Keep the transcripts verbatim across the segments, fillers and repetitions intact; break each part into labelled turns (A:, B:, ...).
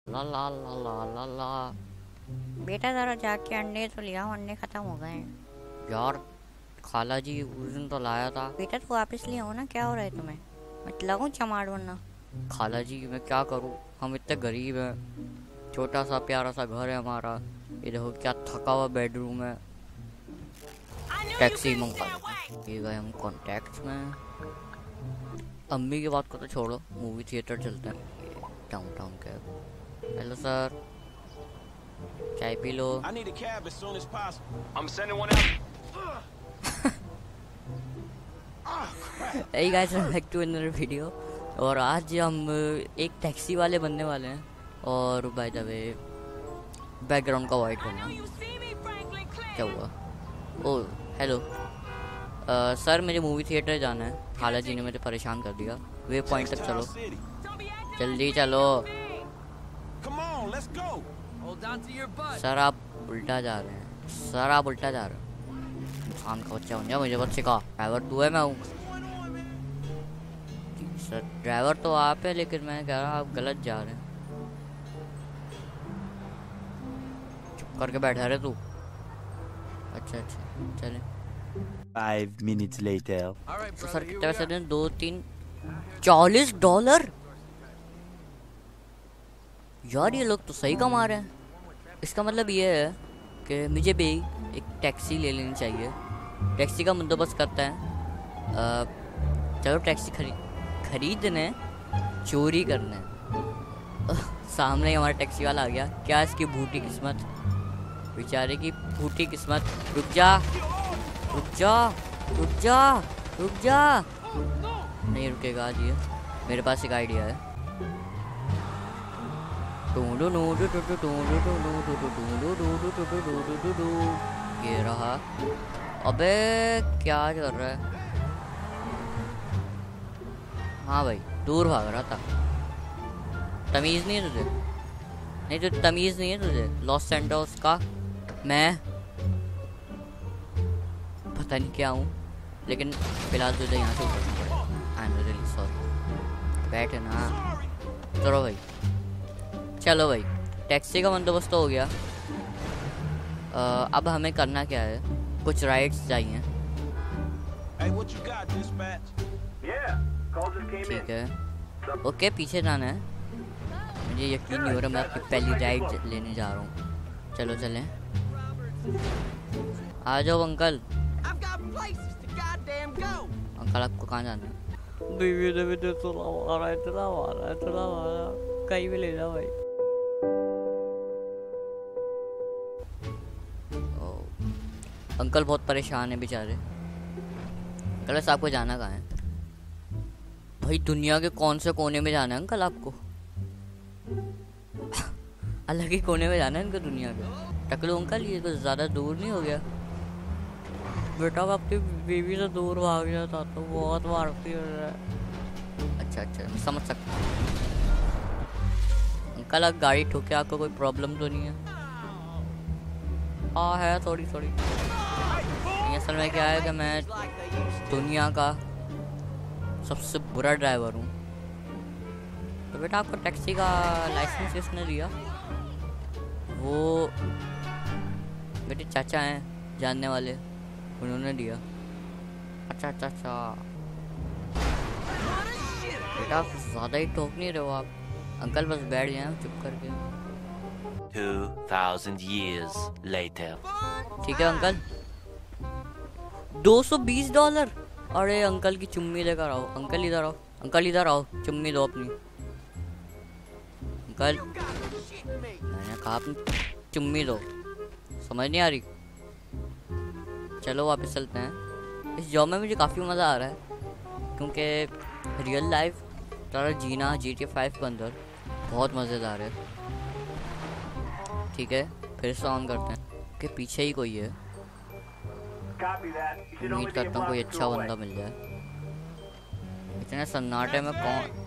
A: ला ला ला ला ला ला।
B: बेटा जरा जाके अंडे तो लिया, अंडे खत्म हो गए।
A: यार खाला जी उस दिन तो लाया था।
B: बेटा तो वापस ले आओ ना, क्या हो रहा है तुम्हें? मैं लगूं चमाड़ वरना।
A: खाला जी मैं क्या करूं, हम इतने गरीब हैं। छोटा सा प्यारा सा घर है हमारा, ये देखो क्या थका हुआ बेडरूम है। टैक्सी मंगवा, ये गए हम कॉन्टैक्ट में। अम्मी की बात को तो छोड़ो, मूवी थिएटर चलते हैं डाउनटाउन कैब। हेलो सर, चाय पी लो।
C: I need a cab as soon as possible. I'm sending one out.
A: Hey guys, welcome back to another video। और आज हम एक टैक्सी वाले बनने वाले हैं। और बाय द वे बैकग्राउंड का अवॉइड करना। क्या हुआ? ओह हेलो सर, मुझे मूवी थिएटर जाना है। खाला जी ने मुझे परेशान कर दिया। वे पॉइंट तक चलो, जल्दी चलो।
C: Come on, let's go.
A: Sir आप उल्टा जा रहे हैं, सर आप उल्टा जा रहे हैं। इंसान का बच्चा हो गया, मुझे बस सिखा। ड्राइवर तू है, मैं हूँ। सर ड्राइवर तो आप है, लेकिन मैं कह रहा आप गलत जा रहे हैं। चुप करके बैठा रहे तू। अच्छा अच्छा चले।
D: Five minutes later.
A: तो सर कितने पैसे दें? दो तीन चालीस डॉलर। यार ये लोग तो सही कमा रहे हैं। इसका मतलब ये है कि मुझे भी एक टैक्सी ले लेनी चाहिए। टैक्सी का बंदोबस्त करता है। आ, चलो टैक्सी खरीद खरीदने चोरी करने। सामने ही हमारा टैक्सी वाला आ गया। क्या इसकी भूठी किस्मत, बेचारे की भूठी किस्मत। रुक जा रुक जा रुक जा रुक जा। नहीं रुकेगा आज ये। मेरे पास एक आइडिया है। ये रहा। अबे क्या कर रहा है? हाँ भाई, दूर भाग रहा था। तमीज नहीं है तुझे? नहीं तो तमीज नहीं है तुझे? लॉस सैंटोस का मैं पता नहीं क्या हूँ, लेकिन फिलहाल तुझे यहाँ से उतरना पड़ेगा। I am really sorry. बैठे ना। चलो भाई चलो भाई, टैक्सी का बंदोबस्त हो गया। आ, अब हमें करना क्या है? कुछ राइड्स चाहिए।
C: Hey, what you got, dispatch? Yeah, call just came in.
A: ठीक है, ओके पीछे जाना है। मुझे यकीन नहीं हो रहा, मैं अपनी पहली राइड लेने जा रहा हूँ। चलो चलें। आ जाओ अंकल। अंकल आपको कहाँ जाना है? बीवी ने मुझे इतना मारा इतना मारा इतना मारा, कहीं भी ले जाओ भाई। अंकल बहुत परेशान है बेचारे। अंकल वैसे आपको जाना कहाँ है? भाई दुनिया के कौन से कोने में जाना है अंकल आपको? अलग ही कोने में जाना है इनको दुनिया के। टकलू अंकल, ये तो ज़्यादा दूर नहीं हो गया? बेटा मैं अपनी बीवी से दूर भाग जाता तो बहुत मारती है। अच्छा अच्छा मैं समझ सकता हूँ। अंकल आप गाड़ी ठोके, आपको कोई प्रॉब्लम तो नहीं है? हाँ है थोड़ी थोड़ी। असल में क्या है कि मैं दुनिया का सबसे बुरा ड्राइवर हूँ। तो बेटा आपको टैक्सी का लाइसेंस किसने दिया? वो बेटे चाचा हैं जानने वाले, उन्होंने दिया। अच्छा अच्छा अच्छा बेटा आप ज़्यादा ही ठोक नहीं रहे हो आप। अंकल बस बैठ जाए चुप करके।
D: Two thousand years later.
A: ठीक है अंकल, दो सौ बीस डॉलर। अरे अंकल की चुम्मी लेकर आओ। अंकल इधर आओ, अंकल इधर आओ, चुम्मी दो अपनी। अंकल मैंने कहा अपनी चुम्मी दो, समझ नहीं आ रही? चलो वापस चलते हैं। इस जॉब में मुझे काफ़ी मज़ा आ रहा है, क्योंकि रियल लाइफ तरह जीना जी टी फाइव के अंदर बहुत मज़ेदार है। ठीक है फिर से ऑन करते हैं कि पीछे ही कोई है। उम्मीद करता हूँ कोई अच्छा बंदा मिल जाए। इतने सन्नाटे में कौन?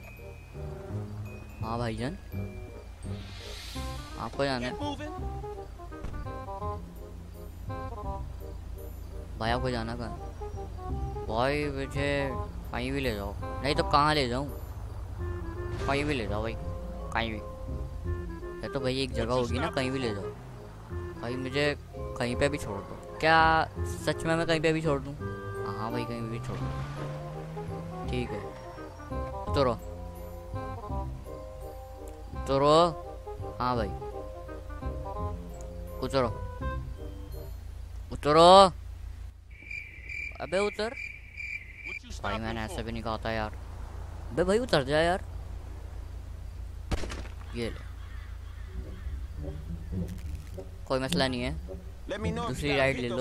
A: हाँ भाईजान आपको जाना है? भाई आपको जाना कहाँ? भाई मुझे कहीं भी ले जाओ। नहीं तो कहाँ ले जाऊँ? कहीं भी ले जाओ भाई, कहीं भी। तो भाई एक जगह होगी ना, कहीं भी ले जाओ भाई, मुझे कहीं पे भी छोड़ दो। क्या सच में मैं कहीं पे भी छोड़ दूँ? हाँ भाई कहीं भी छोड़ दो, ठीक है। उतरो उतरो, हाँ भाई उतरो उतरो, अबे उतर भाई, मैंने ऐसे भी नहीं कहा था यार। अबे भाई उतर जा यार, ये ले, कोई मसला नहीं है, दूसरी राइड ले लो।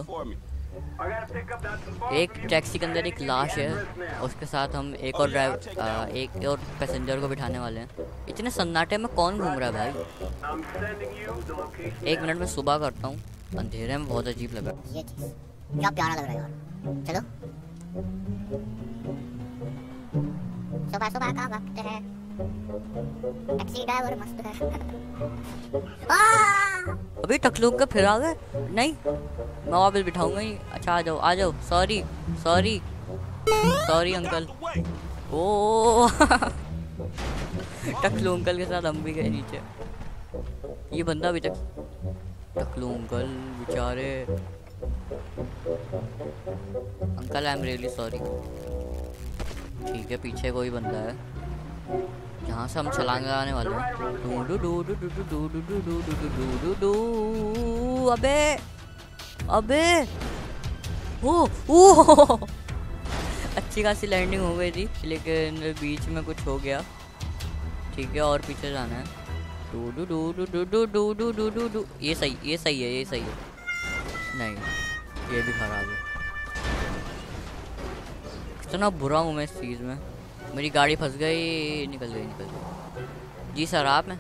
A: एक टैक्सी के अंदर एक लाश है, उसके साथ हम एक और ड्राइव एक और पैसेंजर को बिठाने वाले हैं। इतने सन्नाटे में कौन घूम रहा है भाई? एक मिनट में सुबह करता हूँ, अंधेरे में बहुत अजीब लगा।
B: ये चीज क्या प्यारा लग रहा है यार। चलो सुबह सुबह का वक्त है, टैक्सी ड्राइवर मस्त है।
A: अभी टकलूक का फिर आ गए? नहीं, मैं वापस बिठाऊंगा ही। अच्छा आ जाओ आ जाओ, सॉरी सॉरी सॉरी अंकल। ओ टकलू अंकल के साथ हम भी गए नीचे। ये बंदा अभी तक, टकलू अंकल बेचारे। Uncle I am really sorry. ठीक है, पीछे कोई बंदा है जहाँ से हम छलांग लगाने वाले हैं। डू डू डू डू डू डू डू डू डू डू डू डू डू डू। अबे अबे ओ ओ अच्छी खासी लैंडिंग हो गई थी, लेकिन बीच में कुछ हो गया। ठीक है, और पीछे जाना है। डू डू डू डू डू डू डू डू डू डू डू। ये सही ये सही है ये सही है। नहीं, ये भी खराब है। कितना बुरा हूँ मैं इस चीज़ में। मेरी गाड़ी फंस गई, निकल गई निकल गई। जी सर, आप में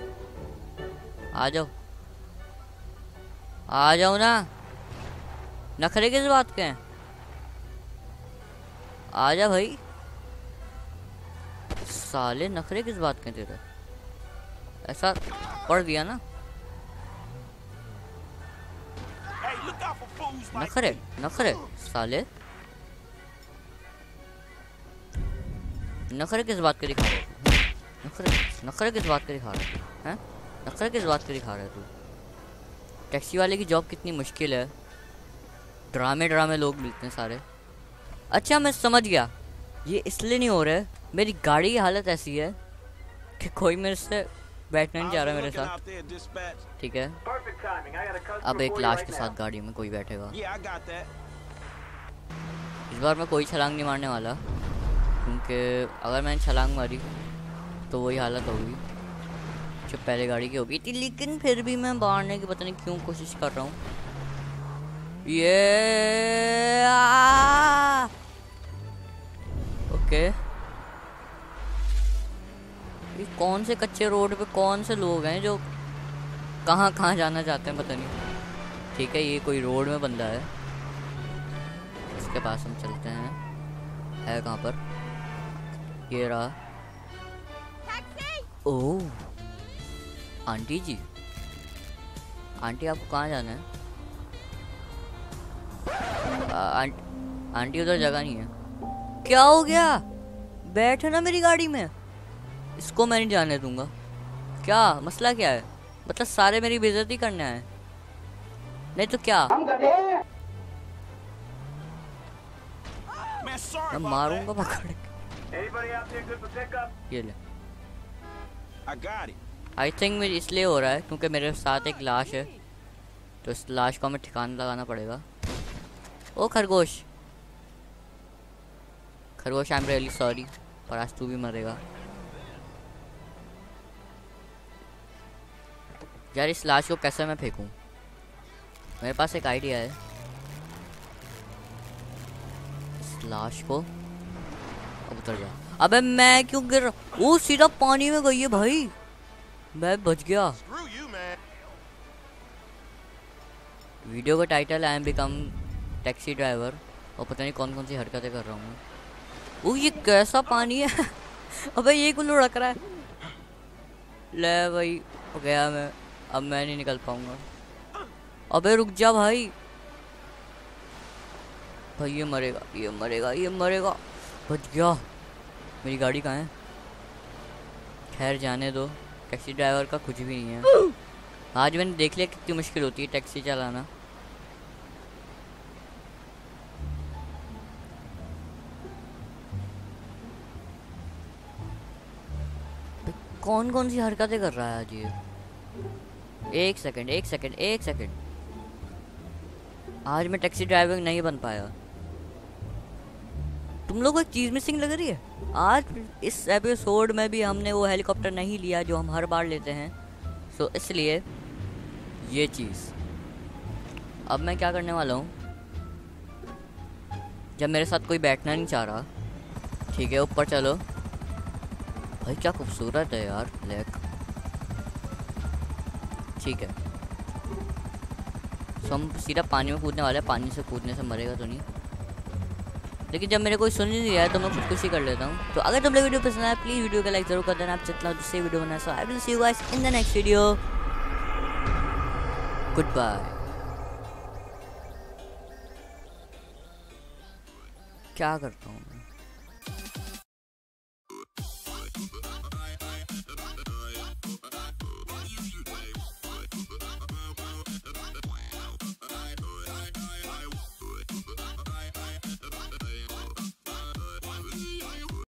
A: आ जाओ आ जाओ ना, नखरे किस बात के हैं? आ जा भाई। साले नखरे किस बात के तेरे? ऐसा पढ़ दिया ना। नखरे नखरे साले, नखरे किस बात के दिखा रहे? नखरे नखरे किस बात के दिखा रहे हैं? नखरे किस बात के दिखा रहे तू? टैक्सी वाले की जॉब कितनी मुश्किल है। ड्रामे ड्रामे लोग मिलते हैं सारे। अच्छा मैं समझ गया, ये इसलिए नहीं हो रहा है, मेरी गाड़ी की हालत ऐसी है कि कोई मेरे से बैठना नहीं चाह रहा मेरे साथ। ठीक है, अब एक लाश के साथ गाड़ी में कोई बैठेगा। इस बार मैं कोई छलांग नहीं मारने वाला, क्योंकि अगर मैंने छलांग मारी तो वही हालत होगी जो पहले गाड़ी की होगी थी। लेकिन फिर भी मैं मारने की पता नहीं क्यों कोशिश कर रहा हूँ। ये ओके, ये कौन से कच्चे रोड पे कौन से लोग हैं जो कहाँ कहाँ जाना चाहते हैं पता नहीं। ठीक है, ये कोई रोड में बंदा है, इसके पास हम चलते हैं। है कहाँ पर? ये रहा। ओह आंटी जी, आंटी आपको कहाँ जाना है? आ, आंट, आंटी उधर जगह नहीं है। क्या हो गया? बैठे ना मेरी गाड़ी में। इसको मैं नहीं जाने दूंगा। क्या मसला क्या है? मतलब सारे मेरी बेइज्जती करने आए, नहीं तो क्या? मैं मारूंगा पकड़ के। ये ले। आई थिंक मेरी इसलिए हो रहा है क्योंकि मेरे साथ एक लाश है, तो इस लाश को हमें ठिकाना लगाना पड़ेगा। ओ खरगोश, खरगोश आई एम रियली सॉरी, पर आज तू भी मरेगा यार। इस लाश को कैसे मैं फेंकूं? मेरे पास एक आइडिया है। इस लाश को अब उतर जा। अबे मैं क्यों गिर? वो सीधा पानी में गई है भाई, मैं बच गया। वीडियो का title I am become taxi driver, और पता नहीं कौन कौन सी हरकतें कर रहा हूँ मैं। वो ये कैसा पानी है? अबे ये कुल्लू लड़क रहा है। ले भाई हो गया मैं, अब मैं नहीं निकल पाऊंगा। अबे रुक जा भाई, भाई ये मरेगा ये मरेगा ये मरेगा। बच गया। मेरी गाड़ी कहाँ है? खैर जाने दो, टैक्सी ड्राइवर का कुछ भी नहीं है। आज मैंने देख लिया कितनी मुश्किल होती है टैक्सी चलाना। कौन कौन सी हरकतें कर रहा है आज ये। एक सेकंड एक सेकंड एक सेकंड आज मैं टैक्सी ड्राइवर नहीं बन पाया। तुम लोगों को एक चीज़ मिसिंग लग रही है। आज इस एपिसोड में भी हमने वो हेलीकॉप्टर नहीं लिया जो हम हर बार लेते हैं, सो इसलिए ये चीज़। अब मैं क्या करने वाला हूँ, जब मेरे साथ कोई बैठना नहीं चाह रहा, ठीक है ऊपर चलो। भाई क्या खूबसूरत है यार लेक। ठीक है, सो हम सीधा पानी में कूदने वाले हैं। पानी से कूदने से मरेगा तो नहीं, लेकिन जब मेरे कोई सुन नहीं रहा है तो मैं खुदकुशी कर लेता हूँ। तो अगर तुम लोग वीडियो पसंद आया प्लीज़ वीडियो को लाइक जरूर कर देना। आप जितना दूसरी वीडियो बनाए। So I will see you guys in the next video. Goodbye. क्या करता हूँ मैं?